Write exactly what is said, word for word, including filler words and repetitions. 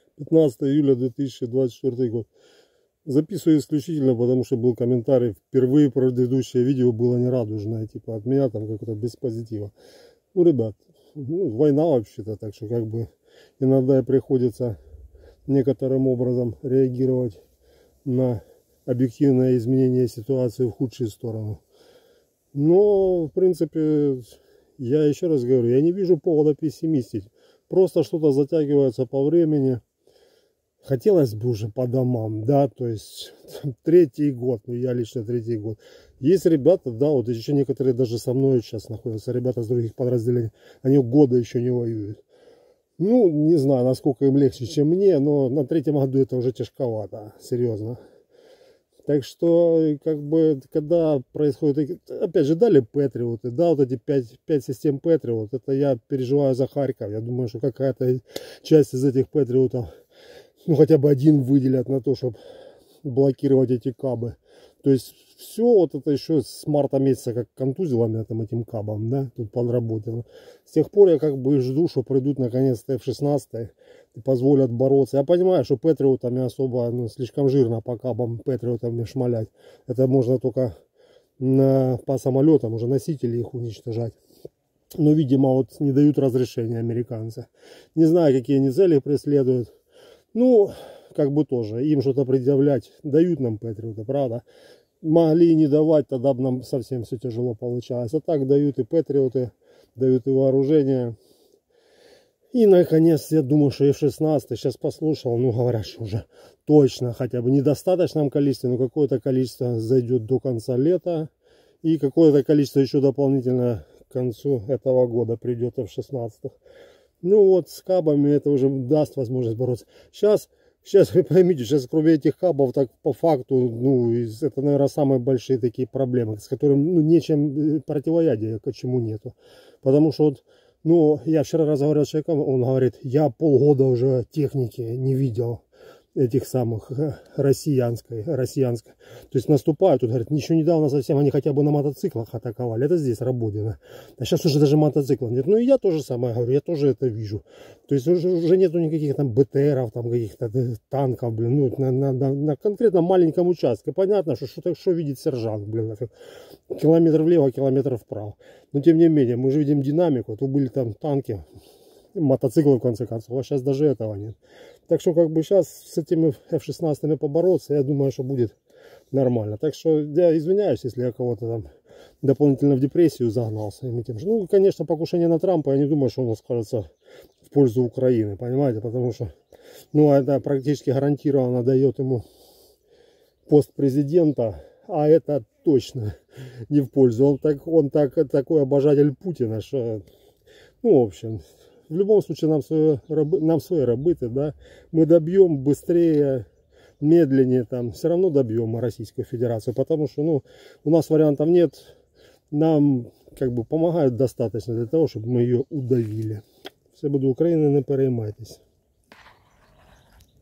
пятнадцатое июля две тысячи двадцать четвёртый год. Записываю исключительно, потому что был комментарий. Впервые предыдущее видео было нерадужное. Типа от меня там как-то без позитива. Ну, ребят, ну, война вообще-то. Так что как бы иногда приходится некоторым образом реагировать на объективное изменение ситуации в худшую сторону. Но, в принципе, я еще раз говорю, я не вижу повода пессимистить. Просто что-то затягивается по времени. Хотелось бы уже по домам, да, то есть третий год, ну я лично третий год. Есть ребята, да, вот еще некоторые даже со мной сейчас находятся, ребята с других подразделений, они года еще не воюют. Ну, не знаю, насколько им легче, чем мне, но на третьем году это уже тяжковато, серьезно. Так что, как бы, когда происходит, опять же, дали Патриоты, да, вот эти пять, пять систем Патриот, это я переживаю за Харьков. Я думаю, что какая-то часть из этих Патриотов, ну, хотя бы один выделят на то, чтобы блокировать эти кабы. То есть, все вот это еще с марта месяца, как контузило меня там этим кабом, да, тут подработано. С тех пор я как бы жду, что придут наконец-то эф шестнадцать и позволят бороться. Я понимаю, что Патриотами особо, ну, слишком жирно по кабам Патриотами шмалять. Это можно только на, по самолетам, уже носители их уничтожать. Но, видимо, вот не дают разрешения американцы. Не знаю, какие они цели преследуют. Ну, как бы тоже, им что-то предъявлять. Дают нам Патриоты, правда? Могли и не давать, тогда бы нам совсем все тяжело получалось. А так дают и Патриоты, дают и вооружение. И, наконец, я думаю, что эф шестнадцать, сейчас послушал, ну, говорят, что уже точно, хотя бы недостаточном количестве, но какое-то количество зайдет до конца лета. И какое-то количество еще дополнительно к концу этого года придет эф шестнадцать. Ну вот, с кабами это уже даст возможность бороться. Сейчас, сейчас вы поймите, сейчас кроме этих кабов, так по факту, ну, это, наверное, самые большие такие проблемы, с которыми, ну, нечем противоядия, почему нету. Потому что, вот, ну, я вчера разговаривал с человеком, он говорит, я полгода уже техники не видел. Этих самых россиянской, россиянской. То есть наступают, тут говорят, ничего недавно совсем они хотя бы на мотоциклах атаковали. Это здесь Работино. А сейчас уже даже мотоциклов нет. Ну и я тоже самое говорю, я тоже это вижу. То есть уже, уже нету никаких там БТРов, там каких-то танков, блин, ну, на, на, на, на конкретно маленьком участке. Понятно, что что, что видит сержант, блин, километр влево, километр вправо. Но тем не менее, мы же видим динамику. Тут были там танки, мотоциклы в конце концов, а сейчас даже этого нет. Так что как бы сейчас с этими эф шестнадцать побороться, я думаю, что будет нормально. Так что я извиняюсь, если я кого-то там дополнительно в депрессию загнал своими тем же. Ну, конечно, покушение на Трампа, я не думаю, что у нас скажется в пользу Украины, понимаете, потому что, ну, это практически гарантированно дает ему пост президента, а это точно не в пользу. Он так, он так, такой обожатель Путина, что, ну, в общем... В любом случае нам свои, нам свои работы, да, мы добьем быстрее, медленнее, там, все равно добьем Российскую Федерацию, потому что, ну, у нас вариантов нет, нам, как бы, помогают достаточно для того, чтобы мы ее удавили. Все буду Украины, не переймайтесь.